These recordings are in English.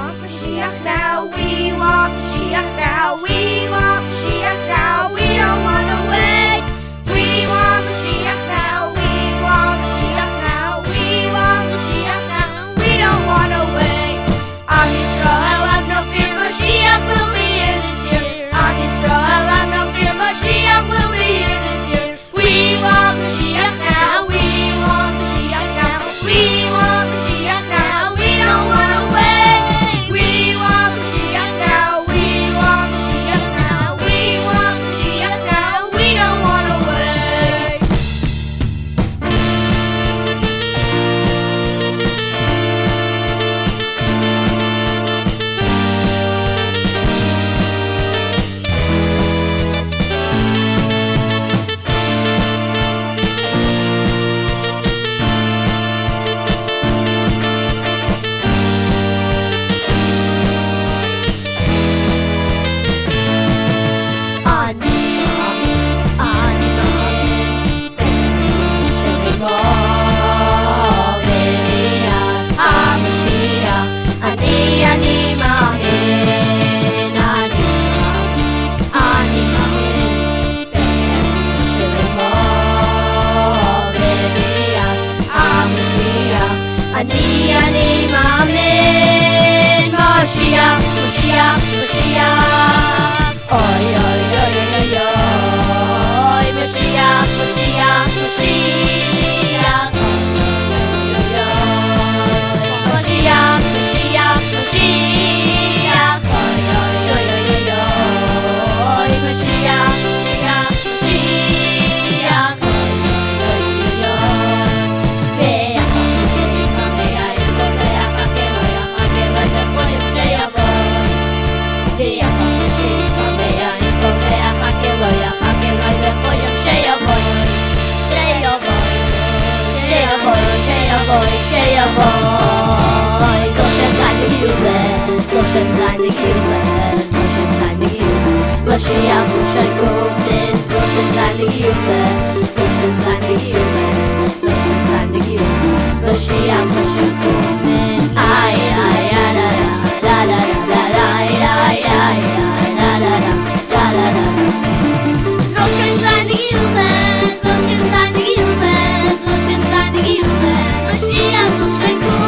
Mashiach now, we want Mashiach now, we want Mashiach now, we don't want to wait. We want Mashiach now, we want Mashiach now, we want Mashiach now, we don't want to wait. Am Yisrael, have no fear, Mashiach will be here this year. Am Yisrael, have no fear, Mashiach will be here this year. We want Mashiach now, we want Mashiach now, we want Mashiach now, we don't want to wait. אני מאמין משיח, משיח, משיח. אוי אוי אוי אוי אוי משיח, משיח, משיח. משיח, משיח, משיח. אוי אוי אוי אוי אוי משיח, משיח, משיח. So shine the given, so shine the given, so shine the given. Mashiach, so shine the so shine the given, so shine the given, so shine the given. Mashiach, so shine the ay ay ay da da da da da ay ay ay da da da da da. So shine the given, so shine the given, so shine the given. Mashiach, so shine the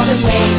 been waiting